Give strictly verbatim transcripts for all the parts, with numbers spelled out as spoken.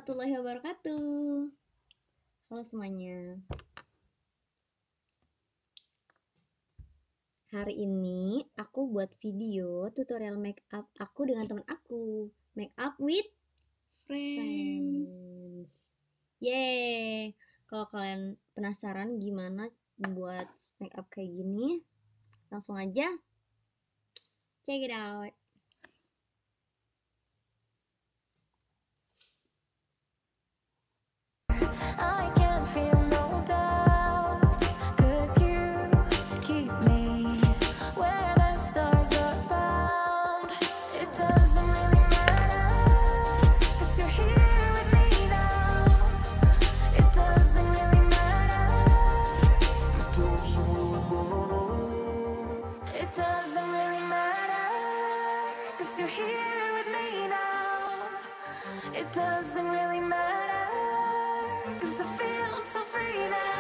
warahmatullahi wabarakatuh. Halo semuanya. Hari ini aku buat video tutorial make up aku dengan teman aku. Make up with friends. Yeay. Kalau kalian penasaran gimana membuat make up kayak gini, langsung aja check it out. I can feel no doubts, 'cause you keep me where the stars are bound. It doesn't really matter, 'cause you're here with me now. It doesn't really matter. It doesn't really matter, 'cause you're here with me now. It doesn't really matter, 'cause I feel so free now.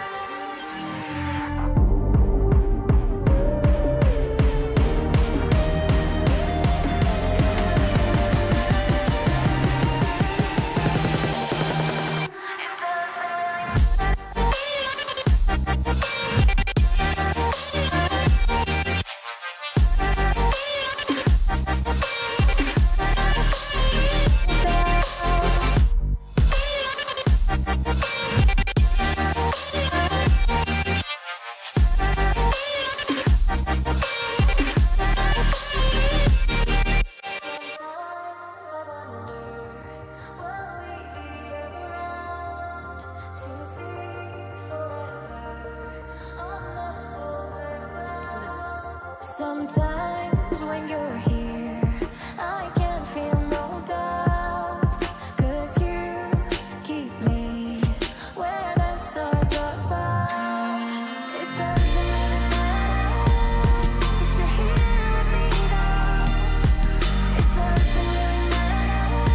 Sometimes when you're here, I can't feel no doubts, 'cause you keep me where the stars are bound. It doesn't really matter, 'cause you're here with me now. It doesn't really matter.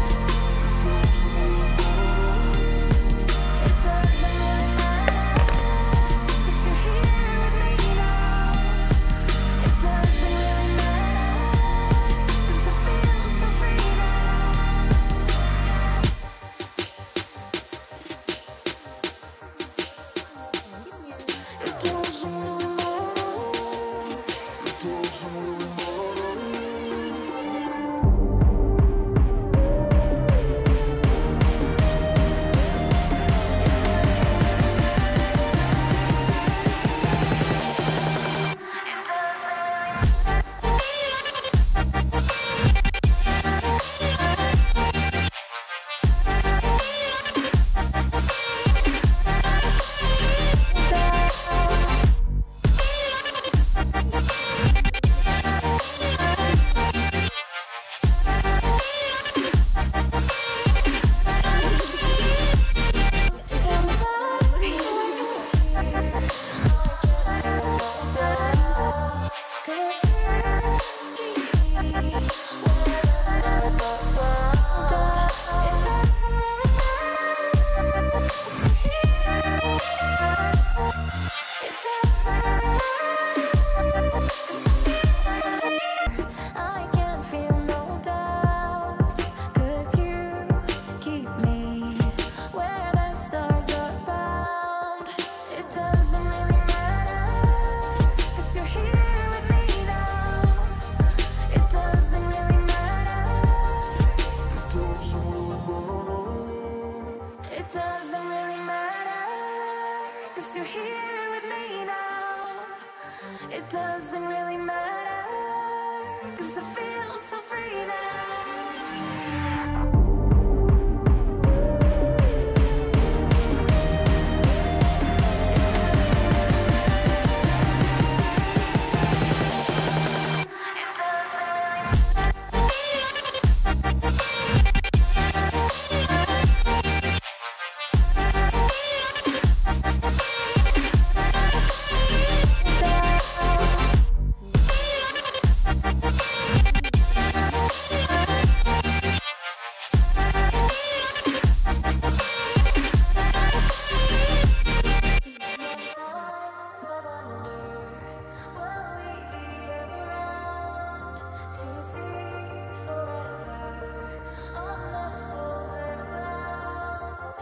It doesn't really matter, 'cause you're here with me now. It doesn't really matter, 'cause I feel so free now. It doesn't really matter. It doesn't really I can't feel no doubts, 'cause you keep me where the stars are bound. It doesn't really matter, 'cause you're here with me now. It doesn't really matter. It doesn't really matter, 'cause you're here with me now. It doesn't really matter, 'cause I feel so free now.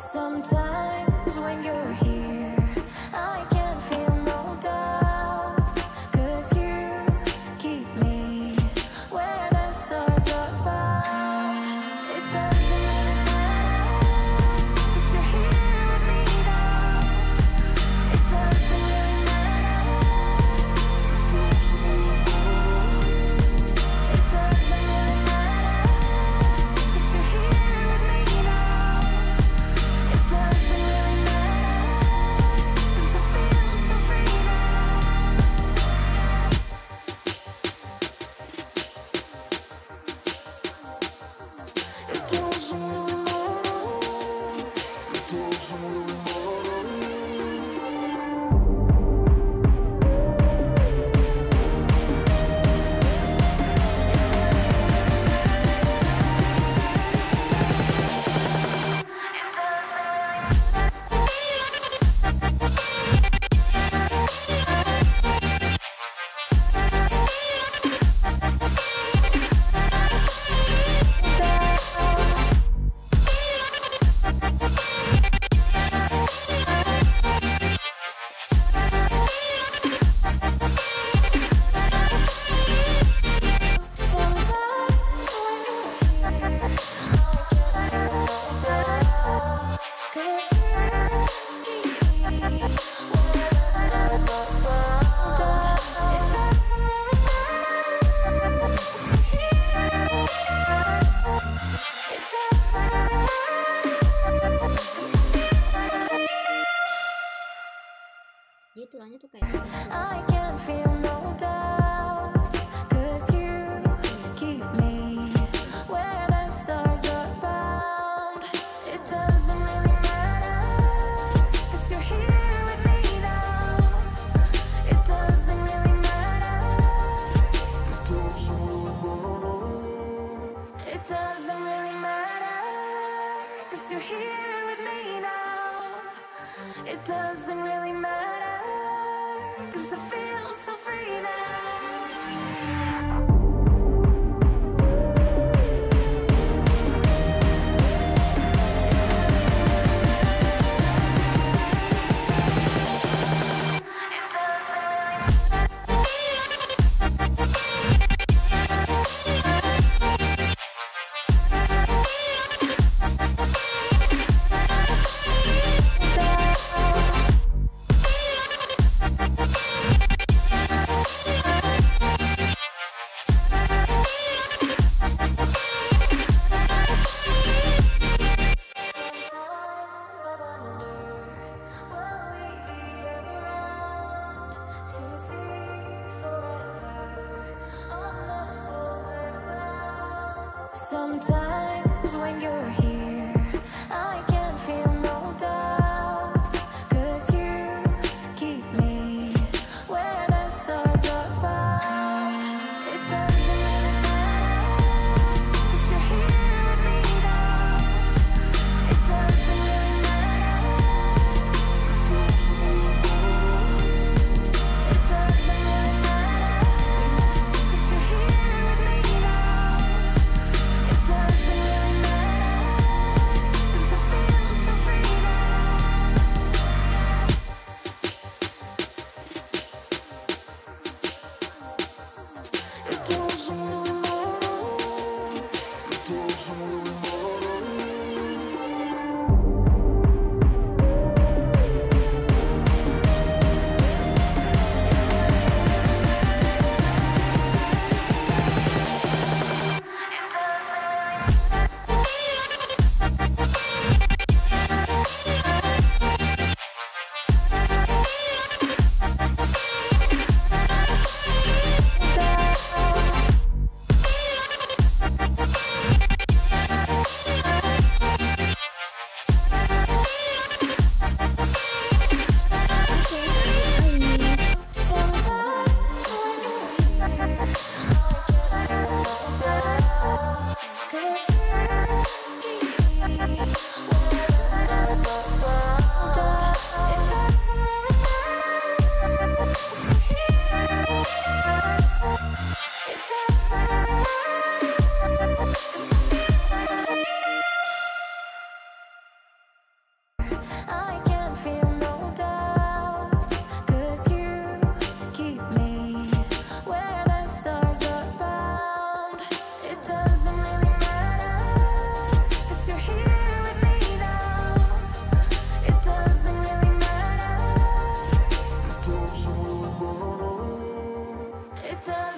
Sometimes when you're here, I can feel no doubts, 'cause you keep me where the stars are found. It doesn't really matter, 'cause you're here with me now. It doesn't really matter. It doesn't really matter, 'cause you're here with me now. It doesn't really matter, 'cause I feel so free now. It doesn't really matter. It doesn't really Sometimes when you're here, I can feel no doubts, 'cause you keep me where the stars are found. It doesn't really matter, 'cause you're here with me now. It doesn't really matter, 'cause I feel so free now. Jadi tulangnya tuh kayak I can feel no doubts, 'cause you keep me where the stars are found. It doesn't really matter, 'cause you're here with me now. It doesn't really matter. It doesn't really matter. It doesn't really matter, 'cause you're here with me now. It doesn't really matter, 'cause I feel so free now. Sometimes I wonder, will we be around to see forever on the silver cloud? Sometimes when you're here, I can feel no doubts, 'cause you keep me where the stars are found. It doesn't really matter, 'cause you're here with me now. It doesn't really matter. It doesn't really matter, 'cause you're here with me now. It doesn't really matter.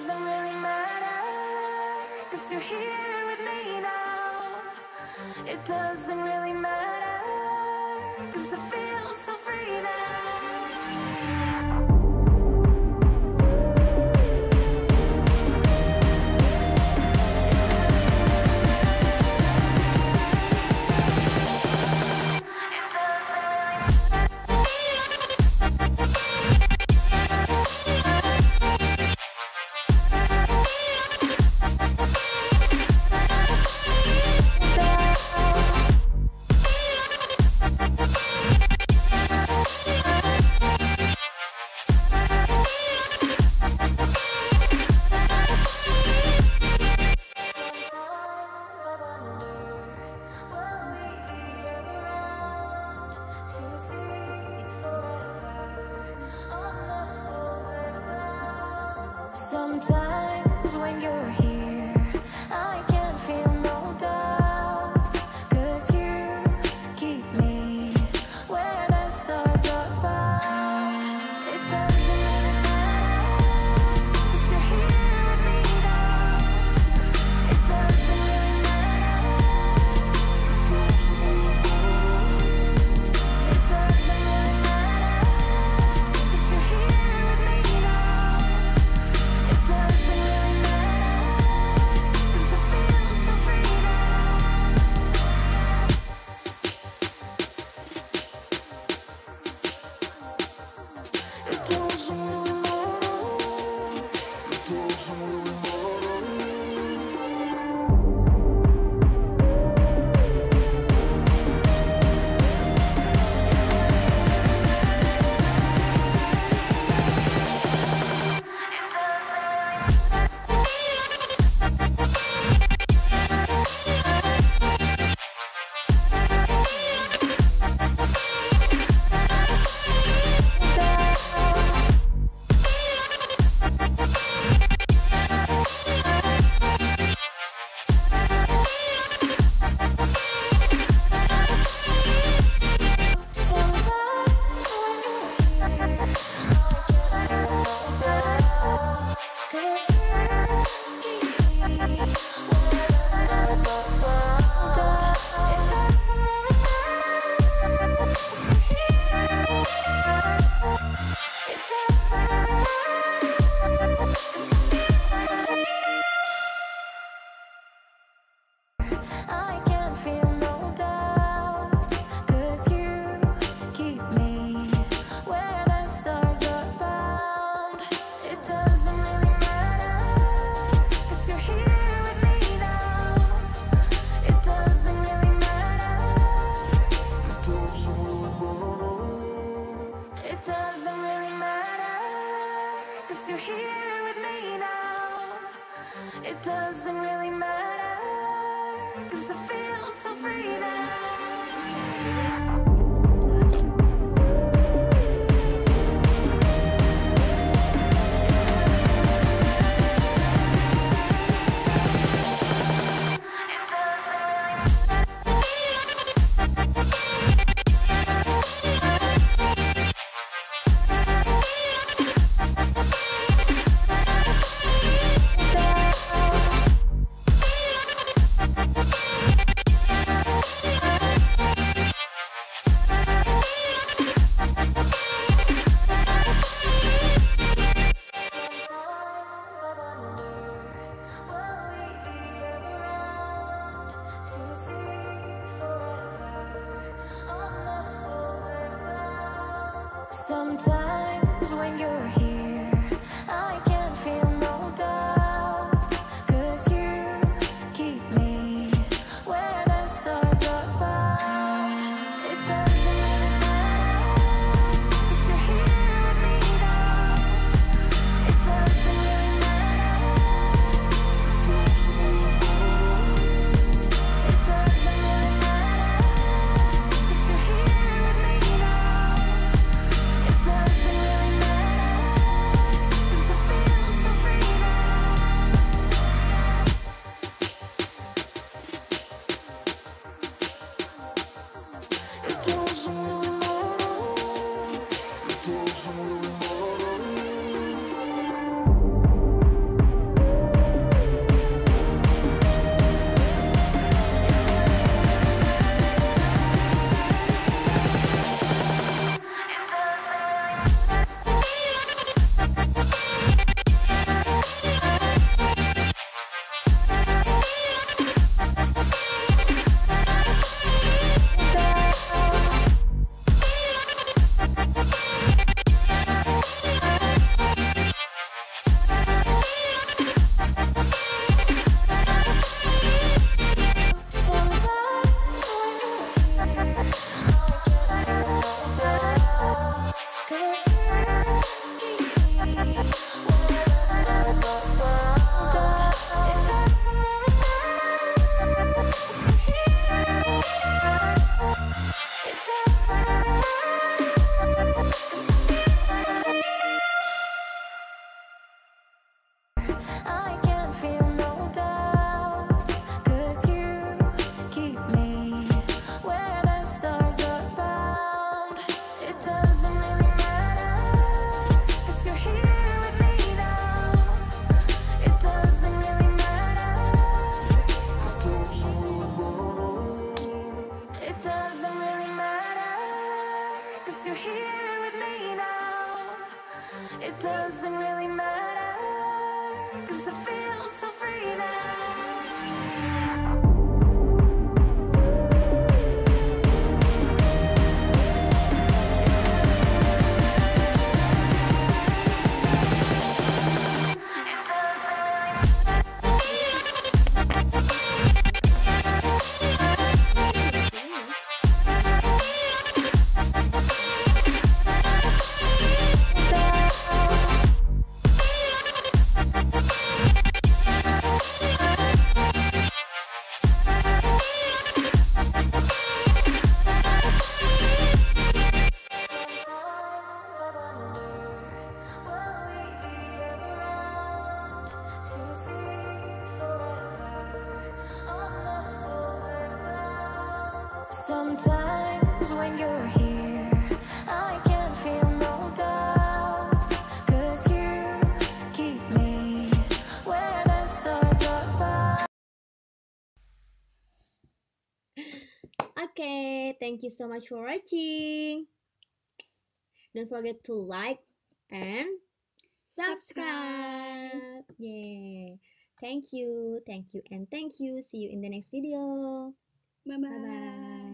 doesn't really matter, 'cause you're here with me now. It doesn't really matter, 'cause I feel so free now. Sometimes I wonder, will we be around to see forever on the silver cloud? Sometimes when you're here, I can't feel no doubt, 'cause you keep me where the stars are bound. It doesn't really matter, 'cause you're here with me now. It doesn't really matter. It doesn't really matter, 'cause you're here with me now. It doesn't really matter, 'cause I feel so free now. It doesn't really matter. It doesn't really matter. Sometimes when you're here, I can't feel no doubts, 'cause you keep me where the stars are bound. It doesn't really matter, 'cause you're here with me now. It doesn't really matter, 'cause I feel so free now. I can't feel no doubt, 'cause you keep me where the stars are bound. It doesn't really matter, 'cause you're here with me now. It doesn't really matter. It doesn't really matter. It doesn't really matter, 'cause you're here with me now. It doesn't really matter, 'cause I feel so free now. Sometimes I wonder, will we be around to see forever on the silver cloud? Sometimes when you're here, I can't feel no doubt, 'cause you keep me where the stars are bound. It doesn't really matter, 'cause you're here with me now. It doesn't really matter. It doesn't really matter, 'cause you're here with me now. It doesn't really matter. 'cause I feel so free now. Sometimes I wonder, will we be around to see forever on a silver cloud? Sometimes when you're here, I can feel no doubt, 'cause you keep me where the stars are bright. Okay, thank you so much for watching. Don't forget to like and subscribe. Yay. Thank you, thank you, and thank you. See you in the next video. Bye-bye. Bye bye.